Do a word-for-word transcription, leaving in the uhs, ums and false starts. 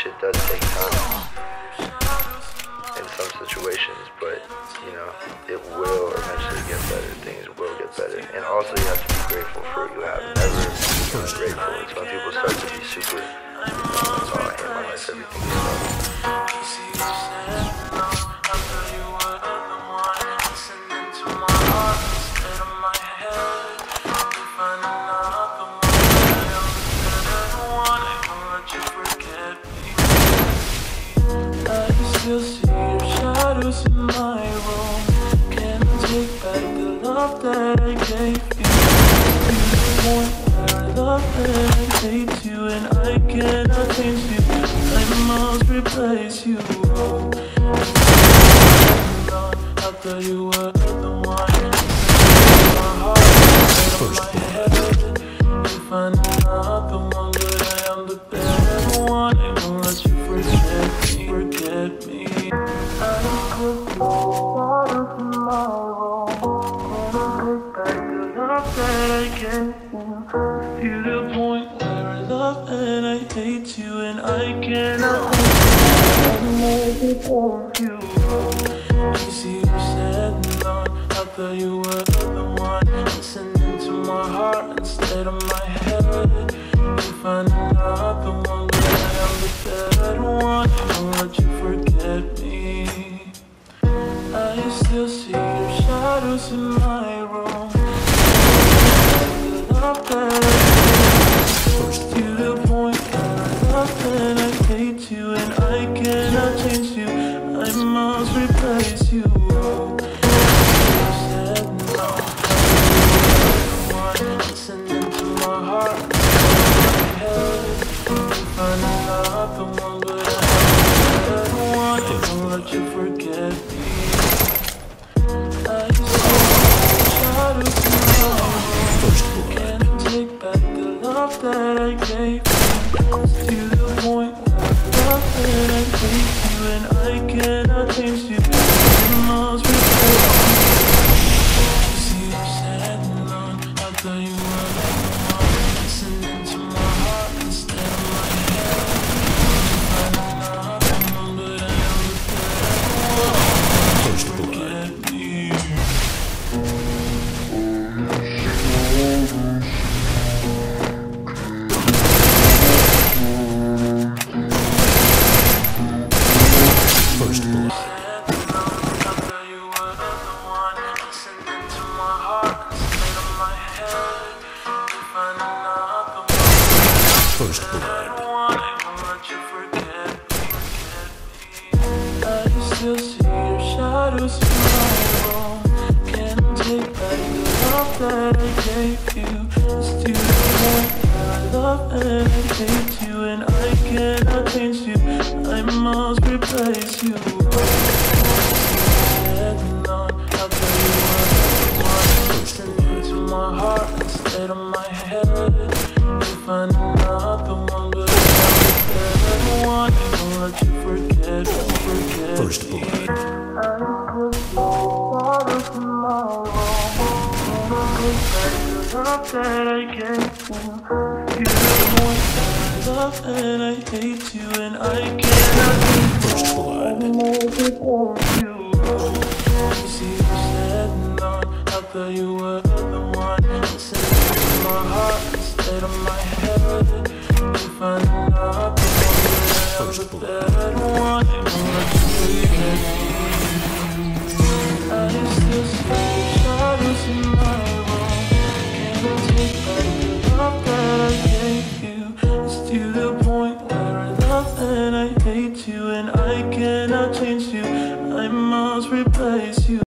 shit does take time in some situations, but you know, it will eventually get better. Things will get better. And also you have to be grateful for what you have. Never be grateful. It's when people start to be super, oh, I hate my life, everything Still see your shadows in my room. Can I take back the love that I gave you? To the point where I love and I hate you, and I cannot change you. I must replace you. I thought you were the one. My heart out of my head. You find another one, but I am the better one. I won't let you forget me. Forget me. I put the shadows in my room. Can I take back the love that I gave you? To the point where I love and I hate you, and I cannot take you. You see, you said no. I thought you were the one. Listening to my heart instead of my head. You find another one, but I am the better one. I won't let you forget me. I still see your shadows in my room. The love that I gave to the point where I love and I hate you, and I cannot change you. I must replace you. You said no. Listening to my heart, my head. You find another one, but I am one. I won't let you forget me. I see shadows in my room. Can I take back the love that I gave you? To the point where I love and I hate you, and I cannot change you. I must replace you. You see, you said no. I thought you were the one. Listening to my heart instead of my head. You find another one, but I am the better one. Forget me. First blood. First blood. I still see your shadows in my room. Can I take back the love that I gave you? It's to the point where I love and I hate you, and I cannot change you. I must replace you. Listening to my heart instead of my head. You find another one, but I am the better one. I won't let you forget, forget. First blood. I still see shadows in my room. Can I take back the love that I gave you? To the point where I love and I hate you, and I cannot take first blood. You. You see, you said no. I thought you were the one. Listening to my heart instead of my head. You find another one, but I am the better one. I won't let you forget me. I still see shadows in my room. Can I take back the love that I gave you? It's to the point where I love and I hate you, and I cannot change you. I must replace you.